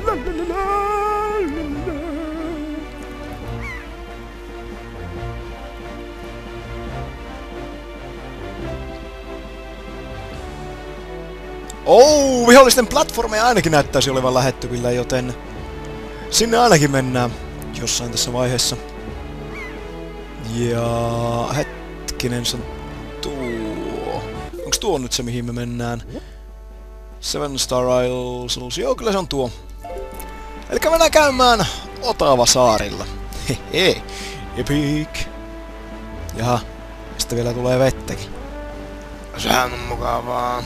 Vihollisten platformeja ainakin näyttäisi olevan lähettyvillä, joten sinne ainakin mennään jossain tässä vaiheessa. Ja hetkinen, se on tuo. Onks tuo nyt se, mihin me mennään? Seven Star Isles. Joo, kyllä se on tuo. Elikkä mennään käymään Otava-saarilla. Hehe. Epic. Jaha. Sitten vielä tulee vettäkin. Sehän on mukavaa.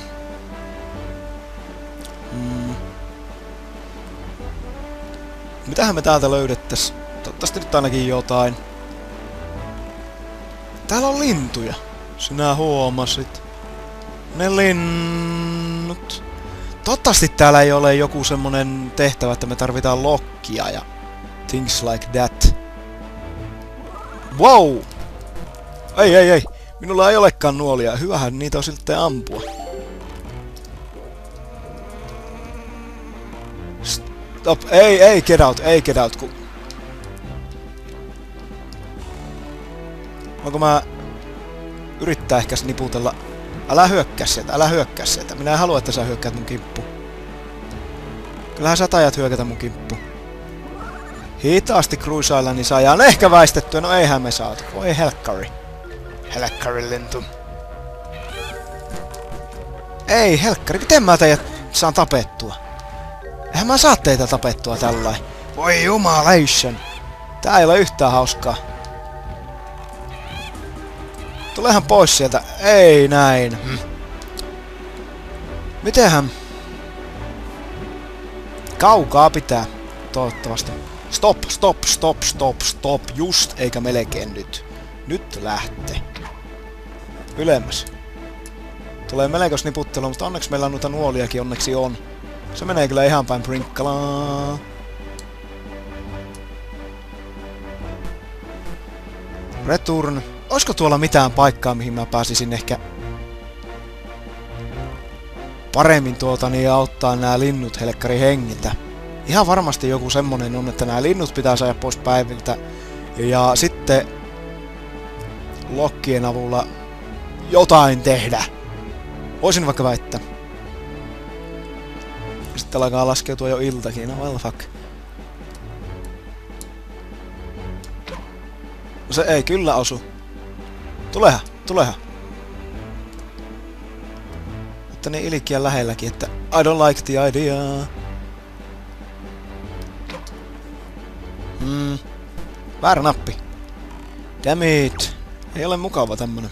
Mitähän me täältä löydettäis? Toivottavasti nyt ainakin jotain. Täällä on lintuja. Sinä huomasit. Ne linnut. Toivottavasti täällä ei ole joku semmonen tehtävä, että me tarvitaan lokkia ja things like that. Wow! Ei. Minulla ei olekaan nuolia. Hyvähän niitä on siltä ampua. Stop. Ei get out, kun... Voinko mä yrittää ehkä niputella? Älä hyökkää sieltä. Minä en halua, että sä hyökkäät mun kimppuun. Kyllähän sä tajat hyökätä mun kimppuun. Hitaasti cruisailla, niin saadaan ehkä väistettyä. No eihän me saatu. Voi helkkari. Helkkari lintu. Ei helkkari, miten mä teidät saan tapettua? Eihän mä saa teitä tapettua tällainen. Voi jumalation. Tää ei ole yhtään hauskaa. Tulehan pois sieltä. Ei näin. Mitenhän? Kaukaa pitää. Toivottavasti. Stop. Just eikä melkein nyt. Nyt lähtee. Ylemmäs. Tulee melkein niputtelua, mutta onneksi meillä on noita nuoliakin onneksi on. Se menee kyllä ihan päin prinkkalaa. Return. Oisko tuolla mitään paikkaa, mihin mä pääsisin ehkä paremmin auttaa nämä linnut helkkari hengiltä? Ihan varmasti joku semmonen on, että nämä linnut pitää saada pois päiviltä. Ja sitten lokkien avulla jotain tehdä. Voisin vaikka väittää. Sitten alkaa laskeutua jo iltakin. No well fuck. No se ei kyllä osu. Tulehan. Mutta niin ilkiä lähelläkin, että I don't like the idea. Väärä nappi. Damn it. Ei ole mukava tämmönen.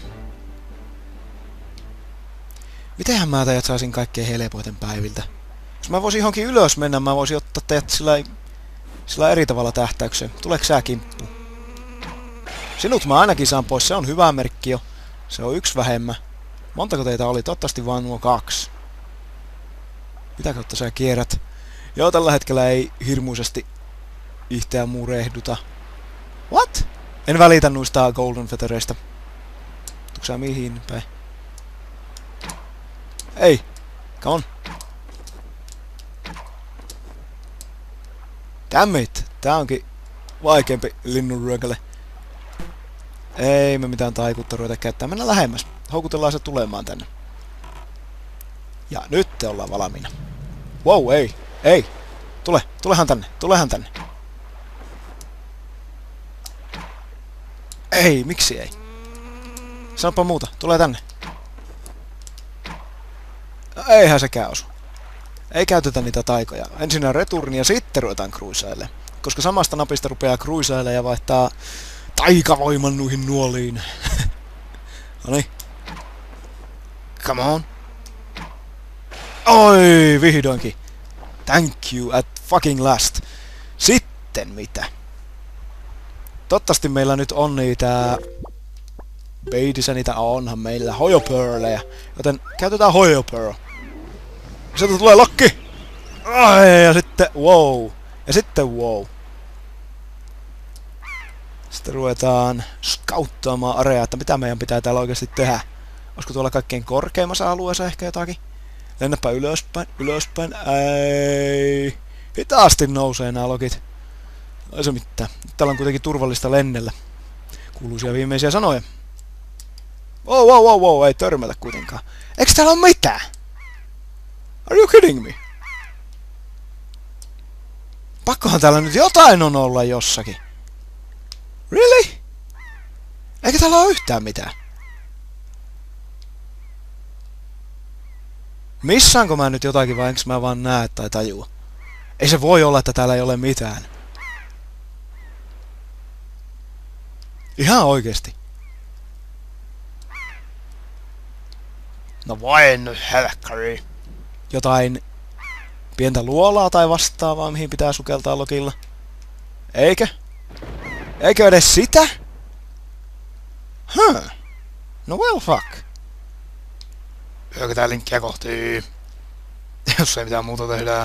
Mitenhän mä teidät saisin kaikkein helpoiten päiviltä? Jos mä voisin johonkin ylös mennä, mä voisin ottaa teidät sillä eri tavalla tähtäykseen. Tuleeko sä kimppuun? Sinut mä ainakin saan pois, se on hyvä merkki jo. Se on yksi vähemmän. Montako teitä oli? Toivottavasti vaan nuo 2. Mitä kautta sä kierrät? Joo, tällä hetkellä ei hirmuisesti ihteä murehduta. What? En välitä noista Golden Feathereista. Tuutko sä mihin päin? Ei! Come on! Damn it! Tää onkin vaikeampi linnunryökälle. Ei me mitään taikuutta ruveta käyttää. Mennään lähemmäs. Houkutellaan se tulemaan tänne. Ja nyt te ollaan valmiina. Wow, ei! Tulehan tänne. Ei, miksi ei? Sanopa muuta, tulee tänne. Eihän sekään osu. Ei käytetä niitä taikoja. Ensin returni ja sitten ruvetaan cruisaille. Koska samasta napista rupeaa cruisaille ja vaihtaa taikavoiman nuihin nuoliin. Noniin. Come on. Oi, vihdoinkin. Thank you at fucking last. Sitten mitä? Toivottavasti meillä nyt on niitä... Beitissä niitä onhan meillä hojopearleja. Joten käytetään hojopearl. Sieltä tulee lokki! Ai, ja sitten wow. Ja sitten wow. Sitten ruvetaan scouttaamaan areaa, että mitä meidän pitää täällä oikeasti tehdä. Olisiko tuolla kaikkein korkeimmassa alueessa ehkä jotakin? Lennäpä ylöspäin. Ei. Hitaasti nousee nämä logit. Ei se mitään. Nyt täällä on kuitenkin turvallista lennellä. Kuuluisia viimeisiä sanoja. Wow, ei törmätä kuitenkaan. Eiks täällä ole mitään? Are you kidding me? Pakkohan täällä nyt jotain on olla jossakin. Really? Eikä täällä ole yhtään mitään. Missaanko mä nyt jotakin vai enks mä vaan näe tai tajua? Ei se voi olla, että täällä ei ole mitään. Ihan oikeesti. No voi nyt helkkari. Jotain pientä luolaa tai vastaavaa, mihin pitää sukeltaa logilla. Eikö? Eikö edes sitä? No well fuck. Hyökätään linkkiä kohti. Jos ei mitään muuta tehdään.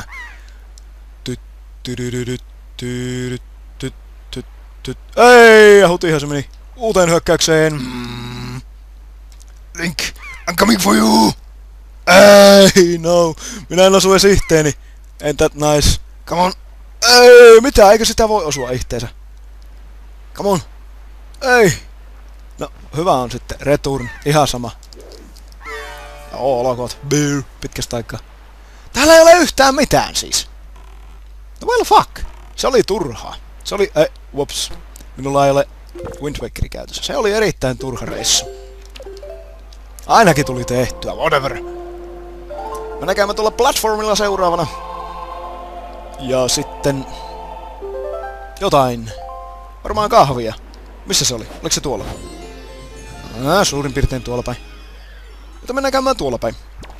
Ei, hutihan se meni uuteen hyökkäykseen. Link, I'm coming for you! Ei, no. Minä en osu edes ihteeni. Ain't that nice. Come on. Ei, mitä? Eikö sitä voi osua ihteensä? Come on. Ei. No, hyvä on sitten. Return. Ihan sama. Olkoot. Beer. Pitkästä aikaa. Täällä ei ole yhtään mitään siis. No well fuck. Se oli turhaa. Se oli... whoops. Minulla ei ole Wind Wakeria käytössä. Se oli erittäin turha reissu. Ainakin tuli tehtyä. Whatever. Me näkäämme tuolla platformilla seuraavana. Ja sitten... jotain. Varmaan kahvia. Missä se oli? Oliko se tuolla? Suurin piirtein tuolla päin. Mutta mennään käymään tuolla päin.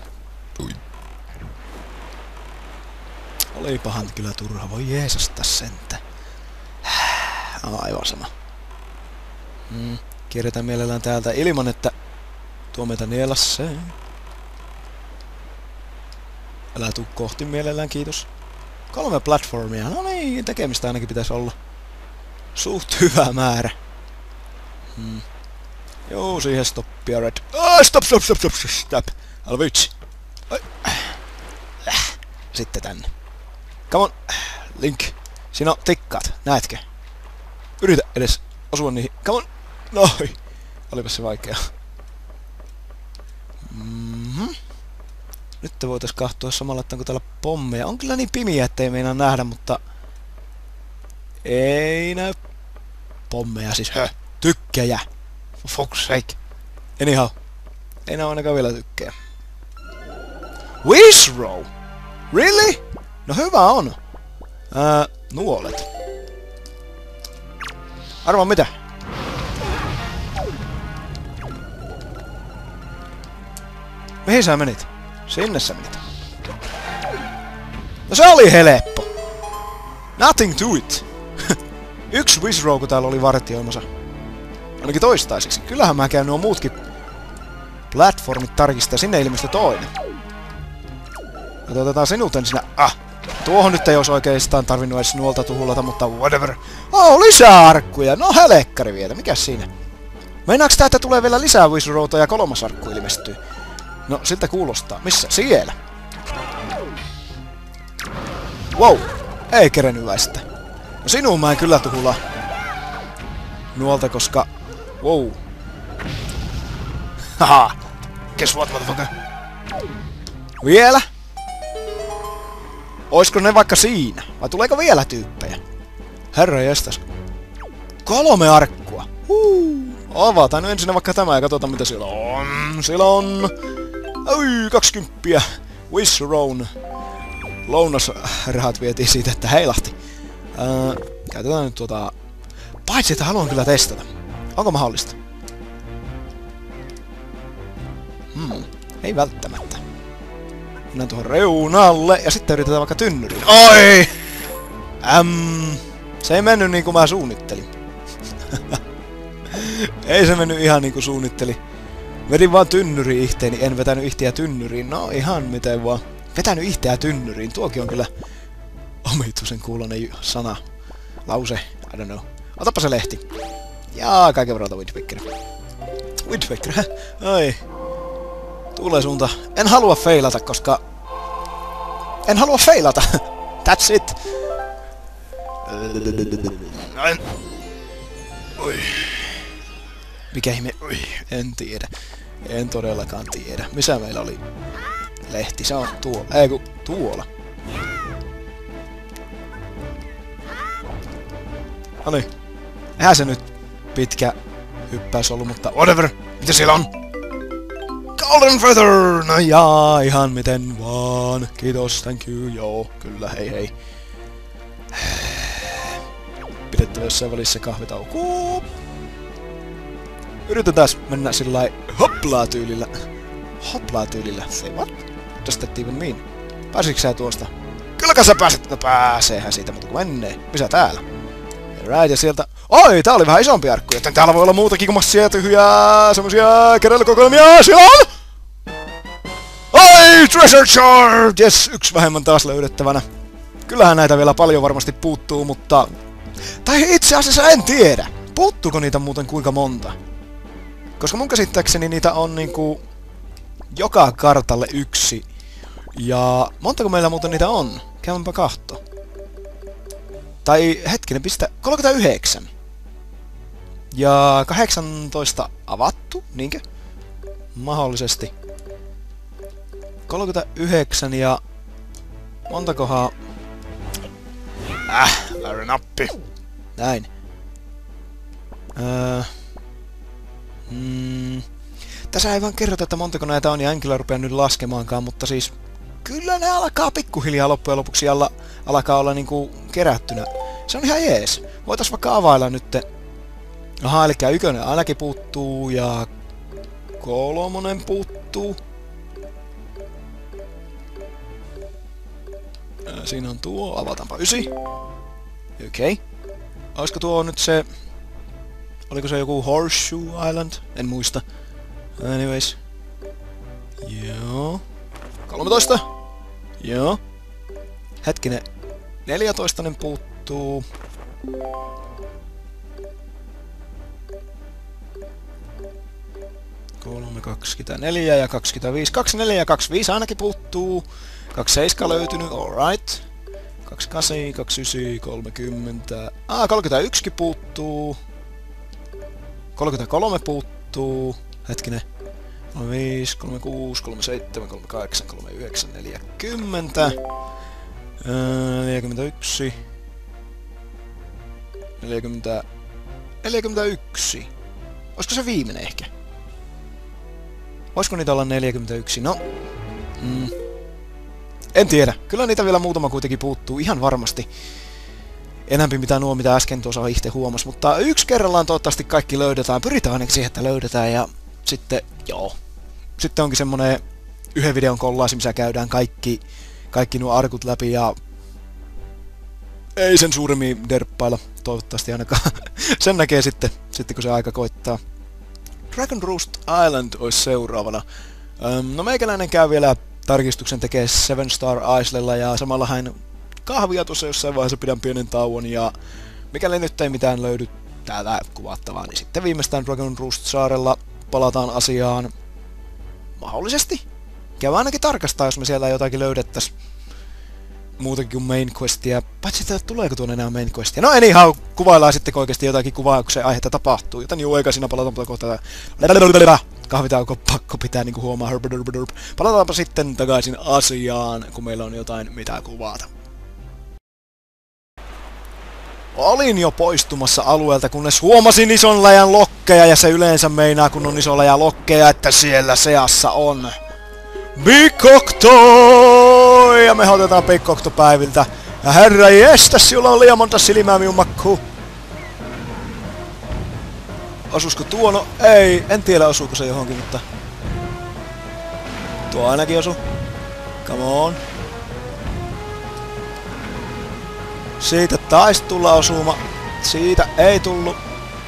Olipahan kyllä turha. Voi jeesasta sentä. Aivan sama. Kierretään mielellään täältä ilman, että tuo meitä nielasee. Älä tuu kohti mielellään, kiitos. 3 platformia. No niin, tekemistä ainakin pitäisi olla. Suht hyvä määrä. Joo, siihen stoppia red. Stop. Älä vitsi. Sitten tänne. Come on. Link. Siinä on tikkaat. Näetkö? Yritä edes osua niihin. Come on. Noi. Olipas se vaikea. Nyt voitais kahtua samalla, että onko täällä pommeja. On kyllä niin pimiä, ettei meinaa nähdä, mutta... ei näy pommeja siis. Tykkejä. For fuck's sake. Anyhow. Ei näy ainakaan vielä tykkejä. Wizrow! Really? No hyvä on. Nuolet. Arvaa mitä? Mihin sä menit? Sinne sä menit. No se oli helppo. Nothing to it. Yksi Wizrow, kun täällä oli vartioimassa. Ainakin toistaiseksi. Kyllähän mä käyn nuo muutkin platformit tarkistaa. Sinne ilmestyi toinen. Ja otetaan sinut ensin. Tuohon nyt ei olisi oikeastaan tarvinnut edes nuolta tuhulata, mutta whatever. Lisää arkkuja. No helekkari vielä. Mikäs siinä? Meinaaks tää, että tulee vielä lisää Wizrowta ja 3. arkku ilmestyy? No, siltä kuulostaa. Missä? Siellä. Wow. Ei kerennyt väistä. No sinuun mä en kyllä tuhula nuolta, koska... wow. Haha. Guess what, motherfucker? Vielä? Oisko ne vaikka siinä? Vai tuleeko vielä tyyppejä? Herra jestas. 3 arkkua. Avataan nyt ensin vaikka tämä ja katsotaan mitä siellä on. Siellä on... 20. Wizrown. Lounasrahat vietiin siitä, että heilahti. Käytetään nyt paitsi, että haluan kyllä testata. Onko mahdollista? Ei välttämättä. Mennään tuohon reunalle ja sitten yritetään vaikka tynnyriin. Oi! Se ei mennyt niin kuin mä suunnittelin. Ei se mennyt ihan niin kuin suunnittelin. Vedin vaan tynnyriin ihteeni, en vetänyt ihteä tynnyriin. No ihan miten vaan. Vetänyt ihteä tynnyriin, tuokin on kyllä omituisen kuulonen sana. Lause, I don't know. Otapa se lehti. Jaa, kaiken verran Wind Waker. Wind Waker, ai. Tulee suunta. En halua feilata, koska... en halua feilata! That's it! Noin. Oi. Mikä ihme? Oi, en tiedä. En todellakaan tiedä. Missä meillä oli lehti? Se on tuolla. Ei kun tuolla. Noniin. Eihän se nyt pitkä hyppäys ollut, mutta whatever. Mitä siellä on? Golden Feather! No jaa, ihan miten vaan. Kiitos, thank you, joo, kyllä, hei hei. Pidettävä jossain välissä kahvitaukoa. Yritetääs mennä sillai hoplaa-tyylillä. Hoplaa-tyylillä? Say what? Does that even mean? Pääsitkö sä tuosta? Kylläkö sä pääset? No pääseehän siitä, mutta kun menee. Missä täällä? Right, ja sieltä... Oi, tää oli vähän isompi arkku, joten täällä voi olla muutakin kuin massia tyhjää, semmosia keräilykokoelmia. Siellä on! Oi, treasure chart! Yes, yksi vähemmän taas löydettävänä. Kyllähän näitä vielä paljon varmasti puuttuu, mutta... Tai itse asiassa en tiedä. Puuttuuko niitä muuten kuinka monta? Koska mun käsittääkseni niitä on niinku... joka kartalle yksi. Ja montako meillä muuten niitä on? Käydäänpä kahto. Tai hetkinen, 39. Ja 18 avattu, niinkö? Mahdollisesti. 39 ja... montakohan... väärä nappi. Näin. Tässä ei vaan kerrota, että montako näitä on, ja en kyllä rupea nyt laskemaankaan, mutta siis... kyllä ne alkaa pikkuhiljaa loppujen lopuksi alkaa olla niinku kerättynä. Se on ihan jees. Voitais vaikka availla nyt. Aha, eli ykönen ainakin puuttuu ja... kolmonen puuttuu. Siinä on tuo, avataanpa 9. Okei. Okay. Olisiko tuo nyt se... oliko se joku Horseshoe Island? En muista. Anyways. Joo. 13. Joo. Hetkinen. 14 puuttuu. 3, 24 ja 25. 24 ja 25 ainakin puuttuu. 27 löytynyt, alright. 28, 29, 30. 31 puuttuu. 33 puuttuu. Hetkinen. 35, 36, 37, 38, 39, 40. 41. 40. 41. Olisiko se viimeinen ehkä? Voisiko niitä olla 41? No. En tiedä. Kyllä niitä vielä muutama kuitenkin puuttuu. Ihan varmasti. Enämpi mitä nuo, mitä äsken tuossa itse huomasi. Mutta yksi kerrallaan toivottavasti kaikki löydetään. Pyritään ainakin siihen, että löydetään. Ja sitten, joo. Sitten onkin semmonen yhden videon kollaasi, missä käydään kaikki nuo arkut läpi. Ja ei sen suuremmin derppailla. Toivottavasti ainakaan. Sen näkee sitten kun se aika koittaa. Dragon Roost Island olisi seuraavana. No meikäläinen käy vielä tarkistuksen tekee Seven Star Islella ja samalla hain kahvia tuossa jossain vaiheessa pidän pienen tauon ja mikäli nyt ei mitään löydy täältä kuvattavaa, niin sitten viimeistään Dragon Roost saarella palataan asiaan mahdollisesti. Käy ainakin tarkastaa, jos me siellä jotakin löydettäis muutakin kuin main questia. Paitsi että tuleeko tuonne enää main questia. No anyhow, kuvaillaan sitten oikeasti jotakin kuvaa, kun se aihetta tapahtuu. Joten juu, eikä siinä palataan kohta. Kahvitauko pakko pitää niinku huomaa. Palataanpa sitten takaisin asiaan, kun meillä on jotain mitä kuvata. Olin jo poistumassa alueelta, kunnes huomasin ison läjän lokkeja, ja se yleensä meinaa, kun on iso läjä lokkeja, että siellä seassa on Big Octo! Ja me otetaan Big Octo päiviltä. Ja herra jestas, sinulla on liian monta silmää minun makkuun. Osuusko tuo? No ei, en tiedä osuuko se johonkin, mutta... tuo ainakin osu. Come on. Siitä taisi tulla osuma. Siitä ei tullut.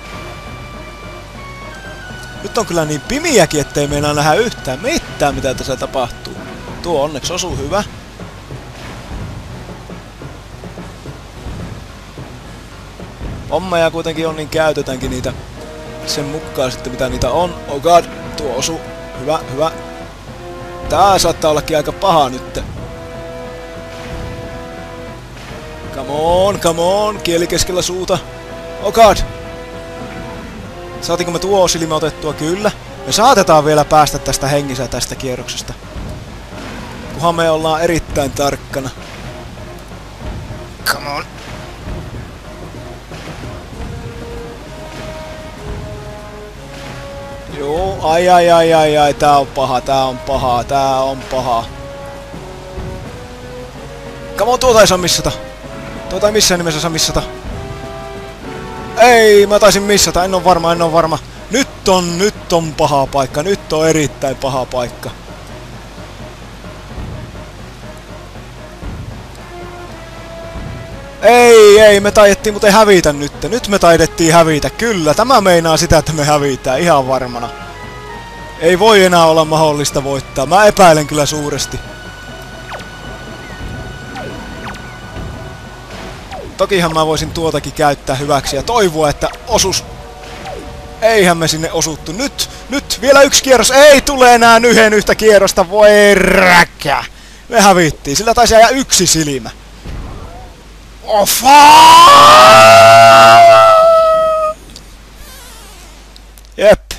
Nyt on kyllä niin pimiäkin, ettei meinaa nähdä yhtään mitään, mitä tässä tapahtuu. Tuo onneksi osuu hyvä. Pommeja kuitenkin on, niin käytetäänkin niitä sen mukaan sitten, mitä niitä on. Oh god, tuo osuu. Hyvä, hyvä. Tää saattaa ollakin aika paha nyt. Come on, kieli keskellä suuta. Oh god! Saatiinko me tuo silmä otettua? Kyllä. Me saatetaan vielä päästä tästä hengissä tästä kierroksesta. Kunhan me ollaan erittäin tarkkana. Come on. Joo, ai, tää on paha. Come on, tuota ei saa missata. Tuota ei missään nimessä saa missata. Ei, mä taisin missata, en oo varma. Nyt on paha paikka, nyt on erittäin paha paikka. Ei, me taidettiin muuten hävitä nyt. Nyt me taidettiin hävitä, kyllä. Tämä meinaa sitä, että me hävitään, ihan varmana. Ei voi enää olla mahdollista voittaa, mä epäilen kyllä suuresti. Tokihan mä voisin tuotakin käyttää hyväksi ja toivoa, että osus. Eihän me sinne osuttu. Nyt, vielä yksi kierros. Ei tule enää yhtä kierrosta. Voi räkä. Me hävittiin. Sillä taisi jää yksi silmä. Oh fuck! Jep.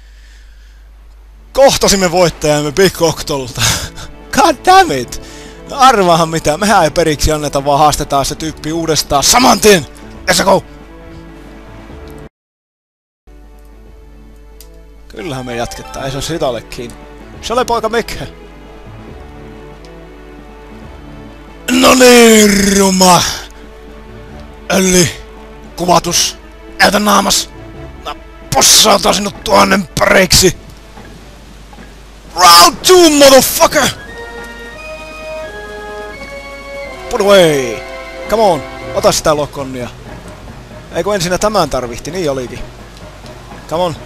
Kohtasimme voittajamme Big Octolta. God damn it. No arvaahan mitä. Mehän ei periksi anneta, vaan haastetaan se tyyppi uudestaan saman tien. Let's go! Kyllähän me jatketaan, ei se sitä ole kiinni. Se oli poika Mikke. No niin, ruma. Eli kuvatus. Näytä naamas. Mä possautan sinut tuonnen pareiksi. Round 2, motherfucker! Put away! Come on, ota sitä lokonnia. Eikö ensinnä tämän tarvihti, niin olikin. Come on.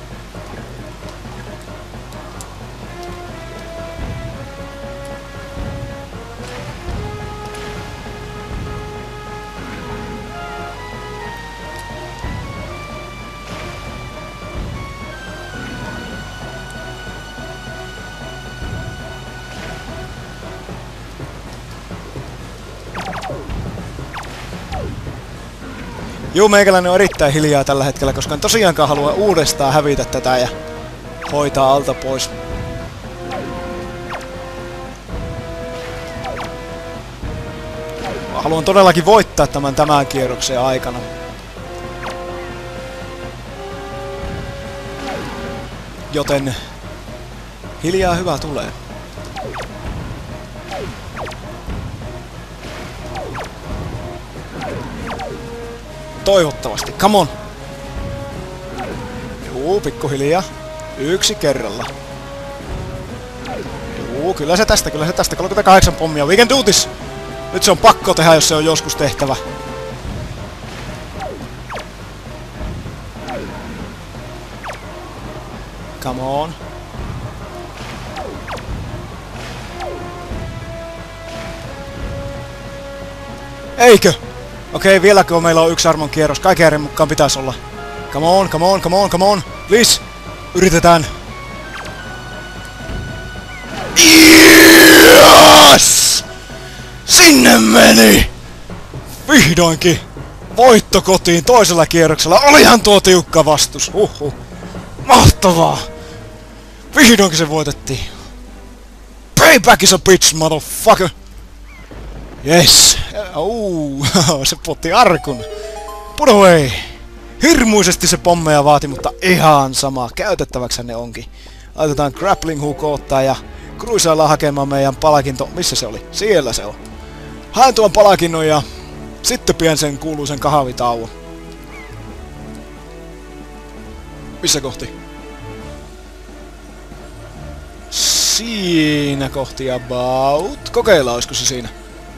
Juu, meikäläinen on erittäin hiljaa tällä hetkellä, koska en tosiaankaan halua uudestaan hävitä tätä ja hoitaa alta pois. Haluan todellakin voittaa tämän kierroksen aikana. Joten hiljaa hyvä tulee. Toivottavasti. Come on! Juu, pikkuhiljaa. Yksi kerralla. Juu, kyllä se tästä. 38 pommia. We can do this! Nyt se on pakko tehdä, jos se on joskus tehtävä. Come on. Eikö? Okei, vieläkö meillä on yksi armon kierros? Kaiken järjen mukaan pitäisi olla. Come on. Please. Yritetään. Yes! Sinne meni! Vihdoinkin! Voitto kotiin toisella kierroksella. Olihan tuo tiukka vastus. Mahtavaa! Vihdoinkin se voitettiin. Payback is a bitch, motherfucker! Yes! Se potti arkun. Put away! Hirmuisesti se pommeja vaati, mutta ihan sama. Käytettäväksi ne onkin. Laitetaan grappling hook ottaa ja cruisaillaan hakemaan meidän palkinto. Missä se oli? Siellä se on. Haen tuon palkinnon ja sitten pien sen kuuluisen kahvitauon. Missä kohti? Siinä kohti about. Kokeillaan, olisiko se siinä.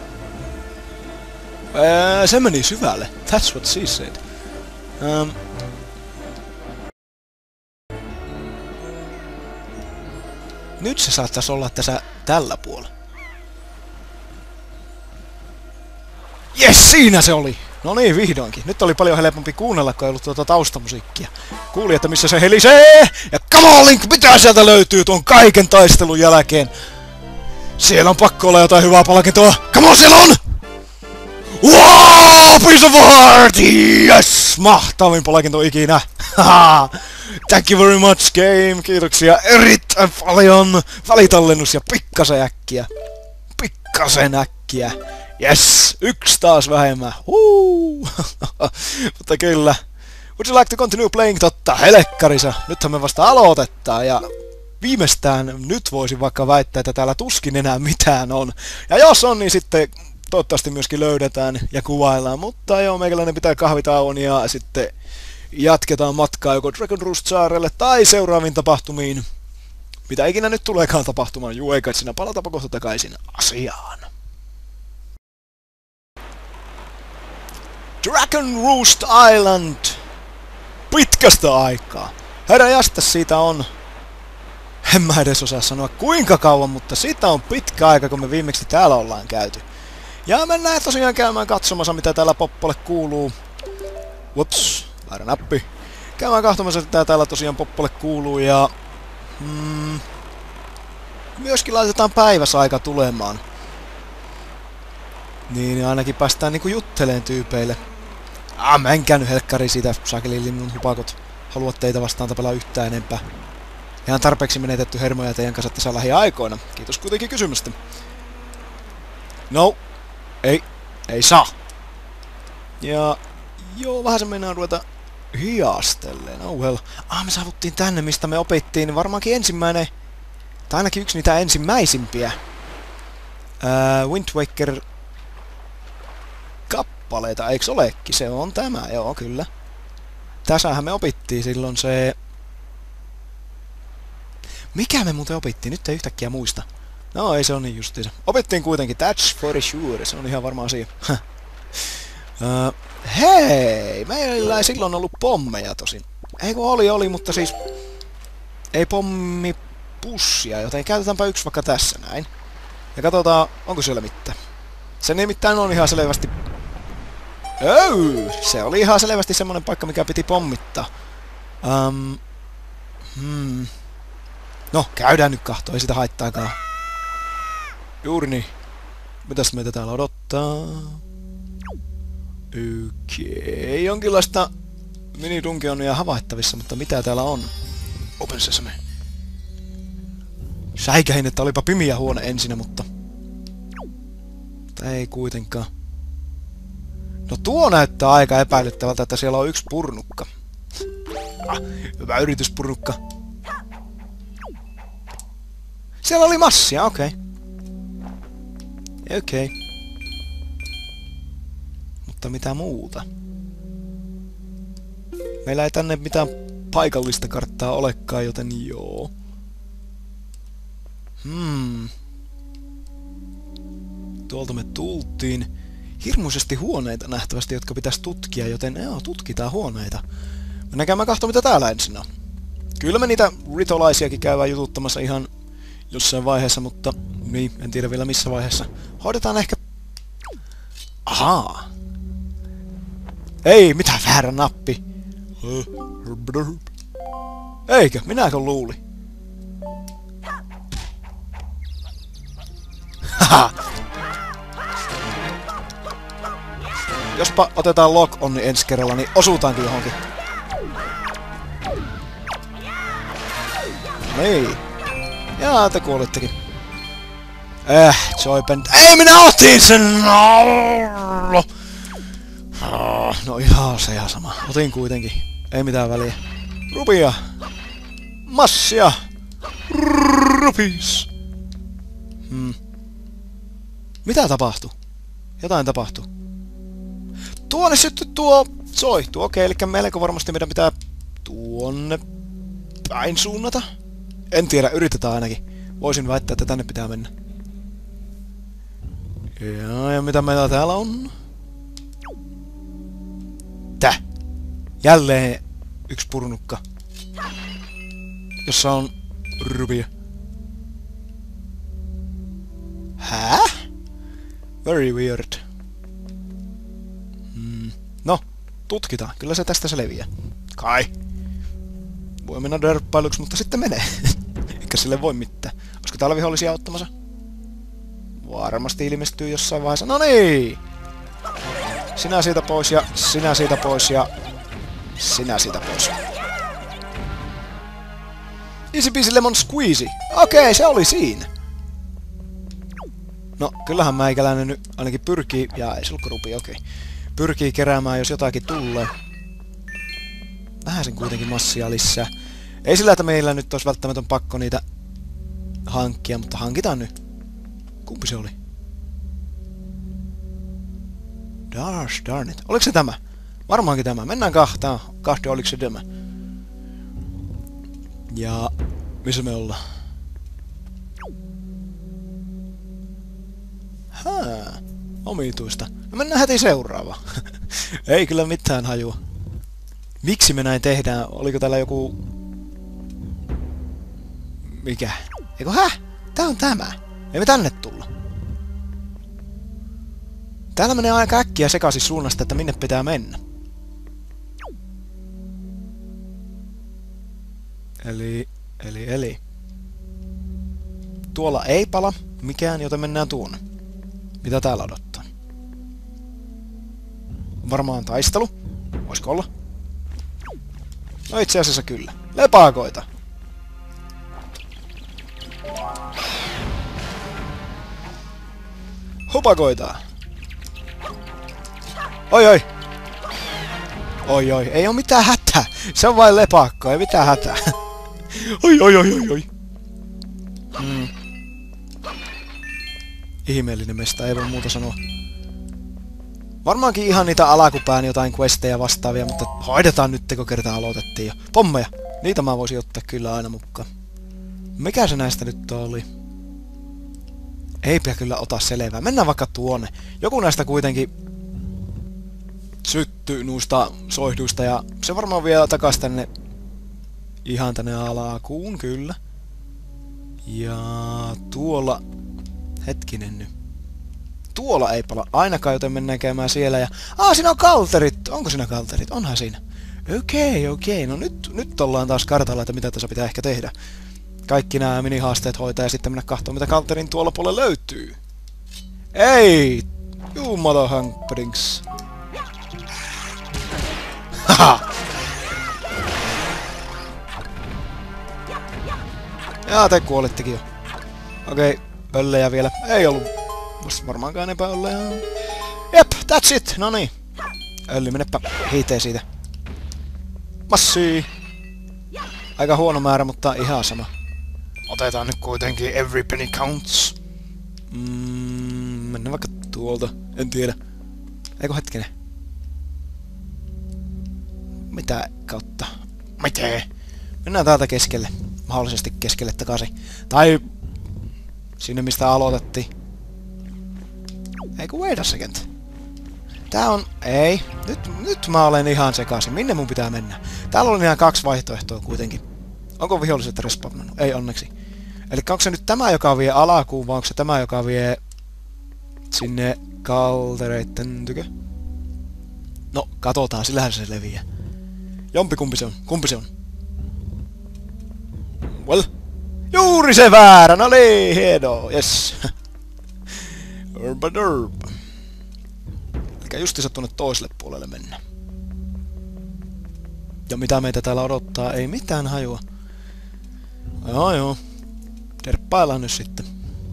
Se meni syvälle. That's what she said. Nyt se saattaisi olla tässä tällä puolella. Jes, siinä se oli! No niin, vihdoinkin. Nyt oli paljon helpompi kuunnella, kun ei ollut tuota taustamusiikkia. Kuuli, että missä se helisee! Ja come on, Link, mitä sieltä löytyy tuon kaiken taistelun jälkeen? Siellä on pakko olla jotain hyvää palkintoa. Come on, siellä on! Wow! of Heart! Yes! Mahtavin palkinto ikinä! Thank you very much, game! Kiitoksia erittäin paljon! Välitallennus ja pikkasen äkkiä. Pikkasen äkkiä. Yes! 1 taas vähemmän. Mutta kyllä. Would you like to continue playing? Totta, helekkarisa. Nythän me vasta aloitetaan ja viimeistään nyt voisin vaikka väittää, että täällä tuskin enää mitään on. Ja jos on, niin sitten toivottavasti myöskin löydetään ja kuvaillaan. Mutta joo, meikäläinen pitää kahvitauon ja sitten jatketaan matkaa joko Dragon Roost saarelle tai seuraaviin tapahtumiin. Mitä ikinä nyt tuleekaan tapahtumaan. Juu, eikä sinä palataanpa kohta takaisin asiaan. Dragon Roost Island! Pitkästä aikaa. Herra jästäs, siitä on... En mä edes osaa sanoa kuinka kauan, mutta siitä on pitkä aika, kun me viimeksi täällä ollaan käyty. Ja mennään tosiaan käymään katsomassa, mitä täällä Poppolle kuuluu. Whoops, väärä nappi. Käymään katsomassa, mitä täällä tosiaan Poppolle kuuluu ja... myöskin laitetaan päiväsaika tulemaan. Niin ainakin päästään niinku jutteleen tyypeille. Menkää nyt helkkari siitä, sakelin linnun hupakot. Haluat teitä vastaan tapella yhtään enempää. Ihan tarpeeksi menetetty hermoja teidän kanssa tässä lähiaikoina. Kiitos kuitenkin kysymästä. No. Ei saa. Ja... joo, vähän se mennään ruveta hiastelleen. Oh well. Me saavuttiin tänne, mistä me opittiin varmaankin ensimmäinen... tai ainakin yksi niitä ensimmäisimpiä. Wind Waker... kappaleita, eiks olekin? Se on tämä, joo, kyllä. Tässähän me opittiin silloin se... mikä me muuten opittiin? Nyt ei yhtäkkiä muista. No ei se on niin justiinsa. Opittiin kuitenkin, that's for sure, se on ihan varma asia. Hei, meillä ei silloin ollut pommeja tosin. Ei kun oli, mutta siis... ei pommipussia, joten käytetäänpä yksi vaikka tässä näin. Ja katsotaan, onko siellä mitään. Se nimittäin on ihan selvästi... se oli ihan selvästi semmonen paikka, mikä piti pommittaa. No, käydään nyt kahtoo, ei sitä haittaakaan. Juuri niin. Mitäs meitä täällä odottaa? Okei, jonkinlaista mini-dungeonia havaittavissa, mutta mitä täällä on? Open Sesame. Säikähin, että olipa pimiä huone ensinnä, mutta ei kuitenkaan. No tuo näyttää aika epäilyttävältä, että siellä on yksi purnukka. Hyvä yritys, purnukka. Siellä oli massia, okei. Okei. Mutta mitä muuta? Meillä ei tänne mitään paikallista karttaa olekaan, joten joo. Tuolta me tultiin. Hirmuisesti huoneita nähtävästi, jotka pitäisi tutkia, joten joo, tutkitaan huoneita. Mennään käymään katsomaan, mitä täällä ensin on. Kyllä me niitä ritolaisiakin käydään jututtamassa ihan jossain vaiheessa, mutta niin, en tiedä vielä missä vaiheessa. Hoidetaan ehkä... ahaa! Ei, mitä väärä nappi! Eikö? Minäkö luuli? Haha! Jospa otetaan lock on niin ensi kerralla, niin osutaankin johonkin. Niin. Jaa, te kuolittekin. Joypen... ei, minä otin sen! No ihan se ihan sama. Otin kuitenkin. Ei mitään väliä. Rupia! Massia! Rupis! Mitä tapahtui? Jotain tapahtui. Tuonne sitten tuo soihtu. Okei, eli melko varmasti meidän pitää tuonne päin suunnata. En tiedä, yritetään ainakin. Voisin väittää, että tänne pitää mennä. Ja mitä meillä täällä on? Täh! Jälleen yksi purnukka. Jossa on rupia. Hää? Very weird. No, tutkitaan. Kyllä se tästä selviää. Kai. Voi mennä dörppailuksi, mutta sitten menee. Eikä sille voi mitään. Olisiko täällä vihollisia ottamassa? Varmasti ilmestyy jossain vaiheessa. No niin! Sinä siitä pois ja sinä siitä pois ja sinä siitä pois. Easy peasy lemon squeezy. Okei, se oli siinä. No, kyllähän meikäläinen nyt ainakin pyrkii... Jaa, ei sulkurupi, okei. Pyrkii keräämään, jos jotakin tulee. Vähän sen kuitenkin massia lisää. Ei sillä, että meillä nyt olisi välttämätön pakko niitä hankkia, mutta hankitaan nyt. Kumpi se oli? Darn it. Oliko se tämä? Varmaankin tämä. Mennään kahtaan. Kahti, oliko se tämä? Ja... missä me ollaan? Omituista. No mennään heti seuraavaan. Ei kyllä mitään hajua. Miksi me näin tehdään? Oliko täällä joku... Mikä? Eiku Tää on tämä. Ei me tänne tulla. Täällä menee aika äkkiä sekaisin suunnasta, että minne pitää mennä. Eli. Tuolla ei pala mikään, joten mennään tuonne. Mitä täällä odottaa? Varmaan taistelu. Voisiko olla? No itse asiassa kyllä. Lepaakoita! Hupakoita! Oi! Oi, ei oo mitään hätää! Se on vain lepakko, ei mitään hätää. Oi! Ihmeellinen mesta, ei voi muuta sanoa. Varmaankin ihan niitä alakupään jotain questejä vastaavia, mutta hoidetaan nyt, kun kertaa aloitettiin jo. Pommeja! Niitä mä voisin ottaa kyllä aina mukaan. Mikä se näistä nyt oli? Eipä kyllä ota selvää. Mennään vaikka tuonne. Joku näistä kuitenkin syttyy nuusta soihduista ja se varmaan vielä takas tänne ihan tänne alakuun, kyllä. Ja tuolla... Hetkinen nyt. Tuolla ei pala ainakaan, joten mennään käymään siellä ja... siinä on kalterit! Onko siinä kalterit? Onhan siinä. Okei. No nyt ollaan taas kartalla, että mitä tässä pitää ehkä tehdä. Kaikki nämä minihaasteet hoitaa ja sitten mennä katsomaan, mitä kalterin tuolla puolella löytyy. Ei! Jumala hankpadings. Haha! Jaa, te kuolittekin jo. Okei, pöllejä vielä. Ei ollut varmaankaan epäöllejä. Jep, that's it! Noniin. Ölli, menepä hiiteen siitä. Massii! Aika huono määrä, mutta ihan sama. Otetaan nyt kuitenkin every penny counts. Mennään vaikka tuolta. En tiedä. Eikö hetkinen? Mitä kautta? Mitee? Mennään täältä keskelle. Mahdollisesti keskelle takaisin. Tai... sinne mistä aloitettiin. Eiku wait a second. Tää on... Ei. Nyt mä olen ihan sekaisin. Minne mun pitää mennä? Täällä on ihan 2 vaihtoehtoa kuitenkin. Onko viholliset respawnannut? Ei onneksi. Eli onko se nyt tämä, joka vie alakuun, vai onko se tämä, joka vie sinne kaltereitten tykö? No, katsotaan, sillähän se leviää. Jompikumpi se on. Kumpi se on? Well. Juuri se väärä! No niin, hienoa, yes. Derp. Eli justiinsa tuonne toiselle puolelle mennä. Ja mitä meitä täällä odottaa? Ei mitään hajua. Joo. Derppaillaan nyt sitten.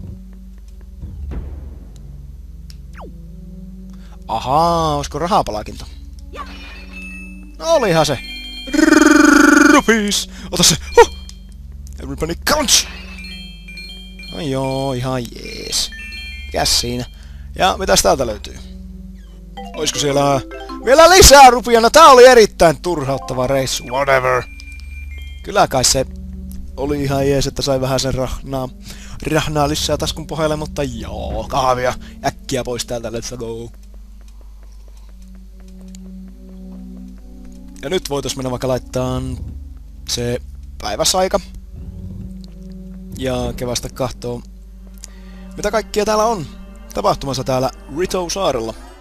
Ahaa, olisiko rahapalakinto? No olihan se. Rupees! Ota se! Everybody counts! No joo, ihan jees. Mikäs siinä? Ja mitäs täältä löytyy? Oisko siellä vielä lisää rupia? No tää oli erittäin turhauttava reissu. Whatever. Kyllä kai se oli ihan jees, että sai vähän sen rahnaa lisää taskun pohjalle, mutta joo, kahvia. Äkkiä pois täältä, let's go. Ja nyt voitais mennä vaikka laittaan se päiväsaika. Ja kevästä kahtoo, mitä kaikkia täällä on tapahtumassa täällä Rito-saarella.